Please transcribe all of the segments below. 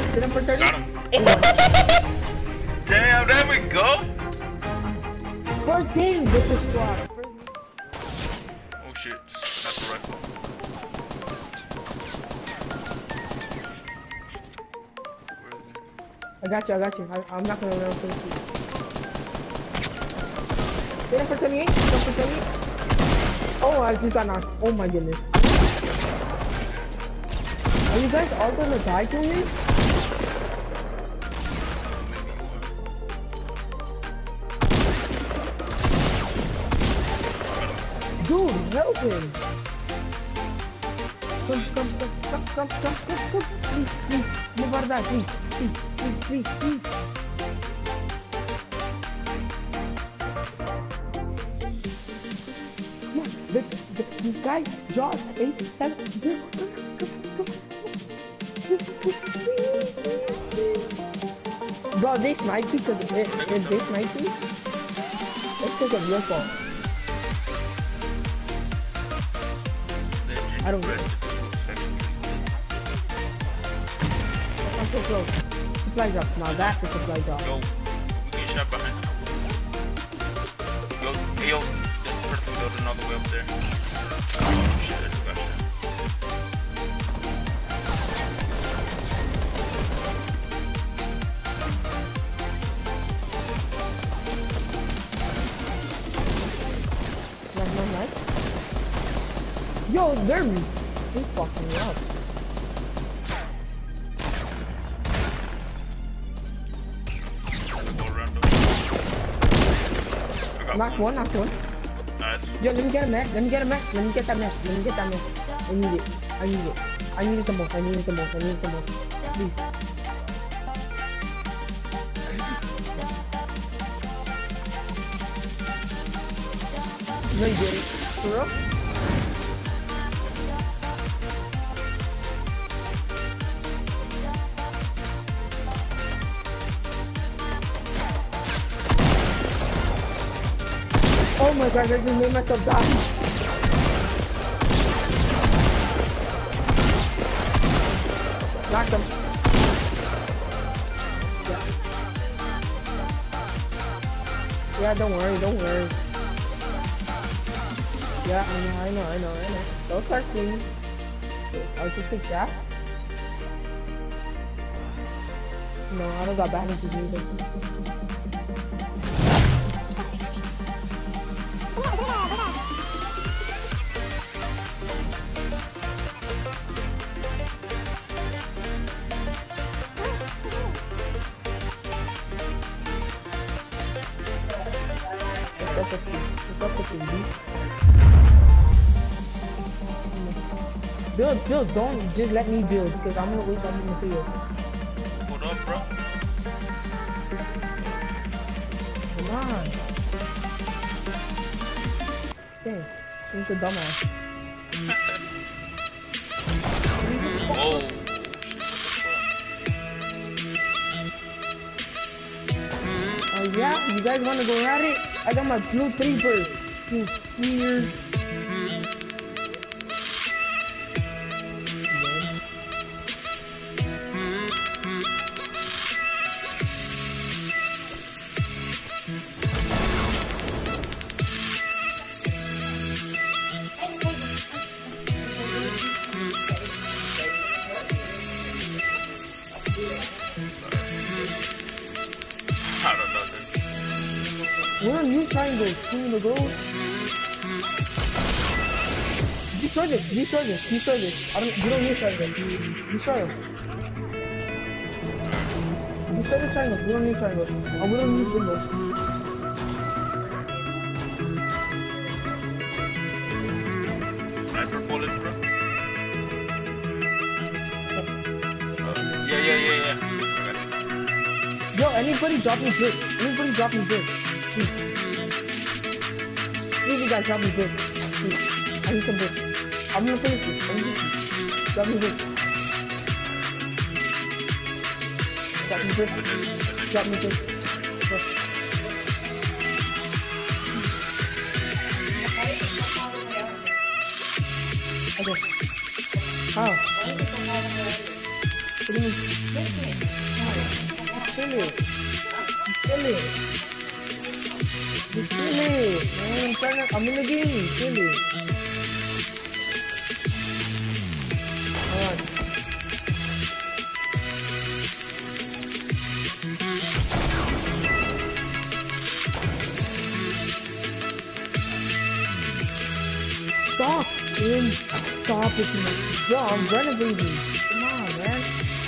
Hit him for 30. Got him. Damn, there we go. First game with the squad. Oh shit, that's the right one. I got you. I'm not gonna run for you. Hit him for 28. Hit him for 28. Oh, I just got knocked. Oh my goodness. Are you guys all gonna die to me? Dude, help him! Come. Please. Move out of that, please. Come on, this guy, Josh, 870. Bro, they sniped you because if they sniped you, it's because of your fault. I don't get it. I'm so close. Supply drop. Now that's a supply drop. Go. We get shot behind. Go. Hey, yo. This person goes another way up there. Oh, shit. It's got shit. Nice. Yo, they're fucking me up. Knock one. Nice. Yo, let me get a mech. Let me get that mech. I need it the most. Please. No, you get it. For real? Oh my god, I just made myself die. Knocked him. Yeah, don't worry. Yeah, I know. Don't start screaming. I'll just take that. No, I don't got bad to do this. What's up with you, Build, don't just let me build because I'm gonna waste all the material. Hold up, bro. Come on. Okay, he's a dumbass. Whoa. Oh yeah, you guys wanna go at it? I got my blue 3 birds. Blue spears. I don't know this. Where are you trying to king the gold? Destroy this. I don't. You don't need triangle. Destroy him. Destroy the triangle. We don't need triangle. Oh, we don't need windows. Sniper bullets, bro. Yeah. I got it. Yo, anybody drop me brick. Please, you guys drop me brick. Please. I need some brick. I'm gonna finish it. Drop me brick. Drop me brick. Okay. How? Kill it. Kill it. Just kill it. Man, I'm in the game. Kill it. Alright. Stop, man. Stop it, man. Bro, I'm renovating. Come on, man.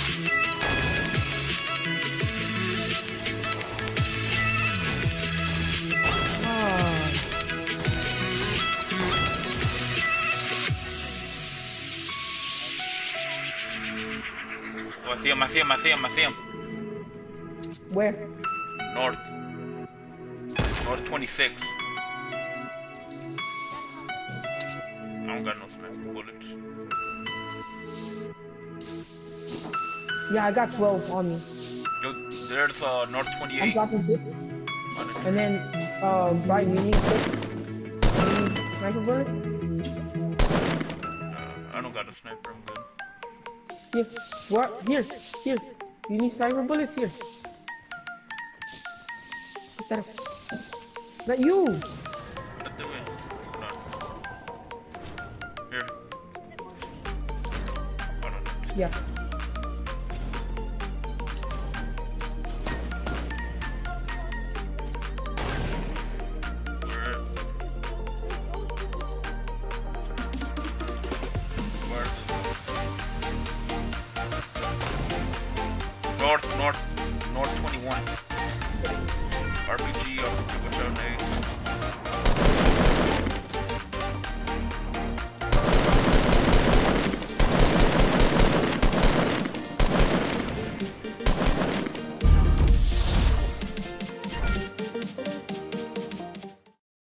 Oh, I see him. Where? North 26. I don't got no sniper bullets. Yeah, I got 12 on me. Yo, there's North 28. I'm dropping 6. And then, Brian, you need 6? You need sniper bullets? I don't got a sniper, I'm good. Here, what? Here. You need sniper bullets? Here. Pick that up. Not you! What the way? Here. Oh, no. Yeah. North 21. RPG, watch out,